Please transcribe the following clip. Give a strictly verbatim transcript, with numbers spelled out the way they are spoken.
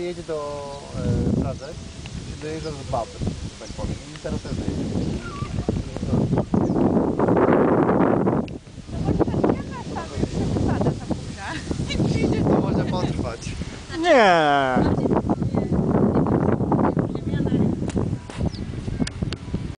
się jedzie do e, Pradze, się dojeżdża z Babry, tak powiem. I teraz też dojedzie. To może potrwać. Nie.